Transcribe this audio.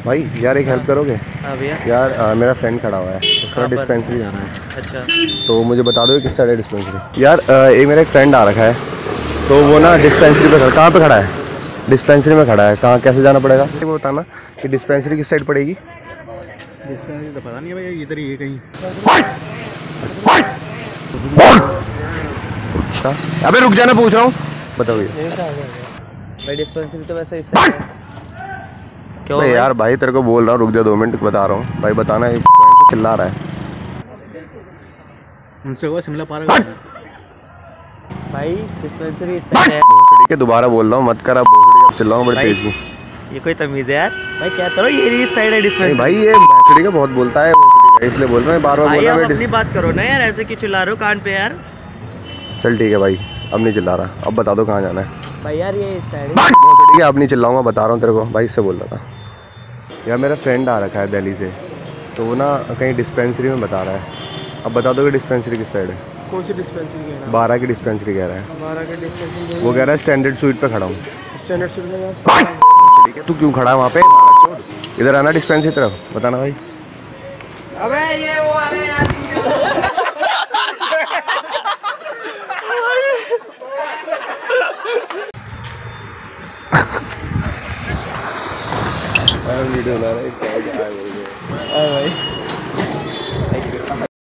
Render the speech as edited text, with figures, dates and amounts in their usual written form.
भाई यार एक हेल्प करोगे? हाँ भैया। यार मेरा फ्रेंड खड़ा हुआ है, उसका डिस्पेंसरी जाना है। अच्छा, तो मुझे बता दो किस साइड है डिस्पेंसरी। यार एक मेरा एक फ्रेंड आ रखा है, तो वो ना डिस्पेंसरी पे कहाँ पे खड़ा है? डिस्पेंसरी में खड़ा है। कहाँ कैसे जाना पड़ेगा वो बताना कि डिस्पेंसरी किस साइड पड़ेगी। डिस्पेंसरी तो पता नहीं है भैया, इधर ही है कहीं। अबे रुक जाना, पूछ रहा हूँ, बताओ भैया। भाई डिस्पेंसरी तो वैसे इससे क्यों भाई यार भाई तेरे को बोल रहा हूँ, रुक जा 2 मिनट बता रहा हूँ भाई, बताना। एक चिल्ला रहा है। उनसे हुआ शिमला पार्क। भाई डिस्पेंसरी इस साइड है। भोसड़ी के दोबारा बोल रहा हूँ, मत कर। अब भोसड़ी का चिल्लाऊँ बड़े तेज में। ये कोई तमीज़ है यार? भाई क्या करो, ये इस साइड है डिस्पेंसरी। भाई ये भोसड़ी का बहुत बोलता है, भोसड़ी का, इसलिए बोल रहा हूँ, बार बार बोल भाई रहा आप है। अपनी बात करो ना यार, ऐसे क्यों चिल्ला रहे हो कान पे यार? चल ठीक है भाई, अब नहीं चिल्ला रहा। अब बता दो कहाँ जाना है। भाई यार ये इस साइड है। भोसड़ी के अब नहीं चिल्लाऊंगा, बता रहा हूँ तेरे को, भाई से बोल रहा था। यार मेरा फ्रेंड आ रखा है दिल्ली से, तो वो ना कहीं डिस्पेंसरी में बता रहा है। अब बता दो कि डिस्पेंसरी किस साइड है। कौन सी डिस्पेंसरी कह रहा है? 12 की डिस्पेंसरी कह रहा है। 12 के डिस्पेंसरी। वो कह रहा है स्टैंडर्ड स्वीट पे खड़ा हूँ। स्टैंडर्ड स्वीट में ठीक है, तू क्यों खड़ा है वहाँ पे? इधर आना डिस्पेंसरी तरफ, बताना भाई। अबे ये वो आ रहे यार। वीडियो बना रहा है। भाई